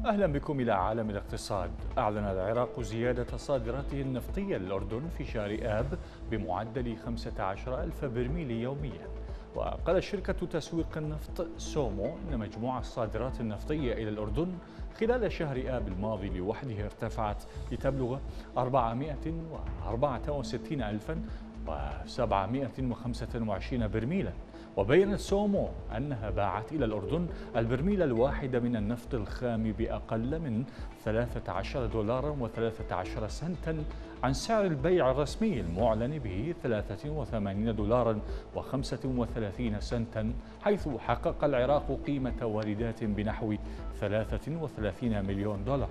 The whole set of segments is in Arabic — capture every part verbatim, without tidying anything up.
أهلا بكم إلى عالم الاقتصاد. أعلن العراق زيادة صادراته النفطية للأردن في شهر آب بمعدل خمسة عشر ألف برميل يوميا. وقالت شركة تسويق النفط سومو أن مجموع الصادرات النفطية إلى الأردن خلال شهر آب الماضي لوحده ارتفعت لتبلغ أربعمائة وأربعة وستين ألفا وسبعمائة وخمسة وعشرين برميلا. وبينت سومو أنها باعت إلى الأردن البرميل الواحد من النفط الخام بأقل من ثلاثة عشر دولارا وثلاثة عشر سنتا عن سعر البيع الرسمي المعلن به ثلاثة وثمانين دولارا وخمسة وثلاثين سنتا، حيث حقق العراق قيمة واردات بنحو ثلاثة وثلاثين مليون دولار.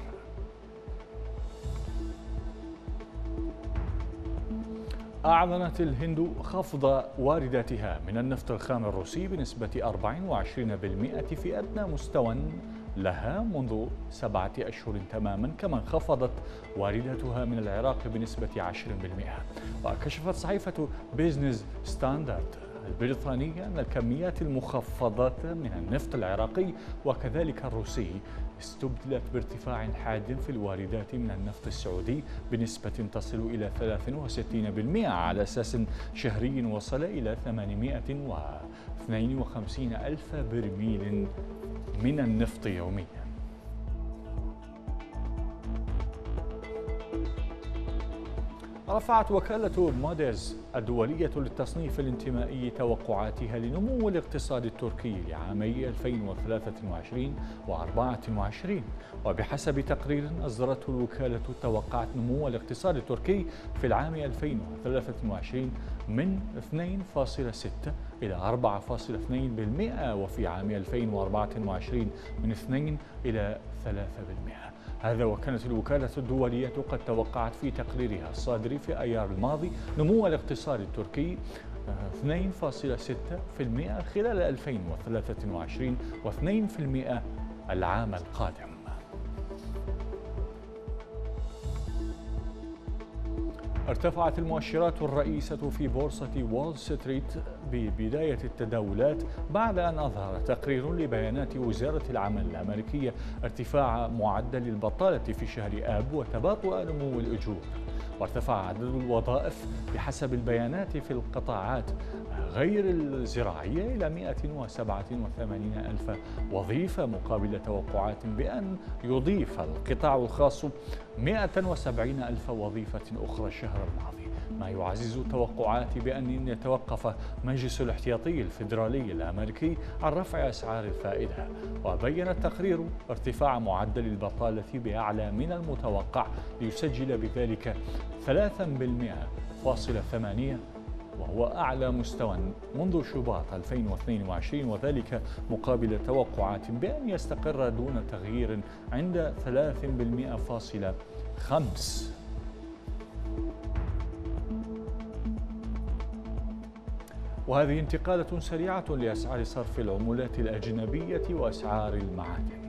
أعلنت الهند خفض وارداتها من النفط الخام الروسي بنسبة أربعة وعشرين بالمئة في أدنى مستوى لها منذ سبعة أشهر تماما، كما انخفضت وارداتها من العراق بنسبة عشرة بالمئة. وكشفت صحيفة بيزنس ستاندرد البريطانية أن الكميات المخفضة من النفط العراقي وكذلك الروسي استبدلت بارتفاع حاد في الواردات من النفط السعودي بنسبة تصل إلى ثلاثة وستين بالمئة على أساس شهري وصل إلى ثمانمائة واثنين وخمسين ألف برميل من النفط يوميا. رفعت وكالة موديز الدولية للتصنيف الانتمائي توقعاتها لنمو الاقتصاد التركي لعامي ألفين وثلاثة وعشرين وأربعة وعشرين، وبحسب تقرير أصدرته الوكالة توقعت نمو الاقتصاد التركي في العام ألفين وثلاثة وعشرين من اثنين فاصلة ستة إلى أربعة فاصلة اثنين بالمئة، وفي عام ألفين وأربعة وعشرين من اثنين إلى ثلاثة بالمئة. هذا وكانت الوكالة الدولية قد توقعت في تقريرها الصادر في أيار الماضي نمو الاقتصاد التركي اثنين فاصلة ستة بالمئة خلال ألفين وثلاثة وعشرين واثنين بالمئة العام القادم. ارتفعت المؤشرات الرئيسة في بورصة وول ستريت ببداية التداولات بعد أن أظهر تقرير لبيانات وزارة العمل الأمريكية ارتفاع معدل البطالة في شهر آب وتباطؤ نمو الأجور. وارتفع عدد الوظائف بحسب البيانات في القطاعات غير الزراعية إلى مائة وسبعة وثمانين ألف وظيفة، مقابل توقعات بأن يضيف القطاع الخاص مائة وسبعين ألف وظيفة أخرى الشهر الماضي، ما يعزز توقعات بأن يتوقف مجلس الاحتياطي الفيدرالي الأمريكي عن رفع أسعار الفائدة. وبين التقرير ارتفاع معدل البطالة بأعلى من المتوقع ليسجل بذلك ثلاثة بالمئة فاصلة ثمانية، وهو أعلى مستوى منذ شباط ألفين واثنين وعشرين، وذلك مقابل توقعات بأن يستقر دون تغيير عند ثلاثة بالمئة فاصلة خمسة. وهذه انتقالة سريعة لأسعار صرف العملات الأجنبية وأسعار المعادن.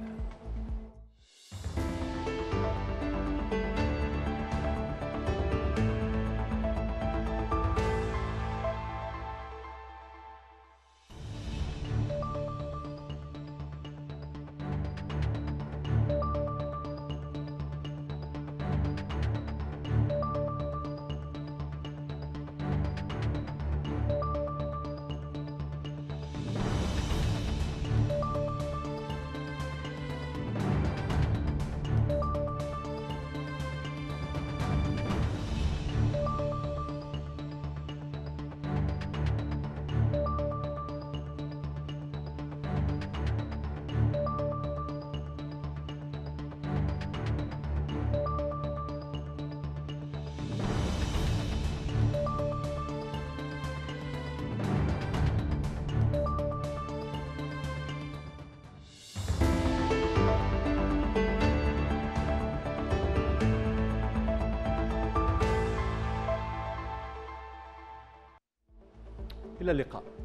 إلى اللقاء.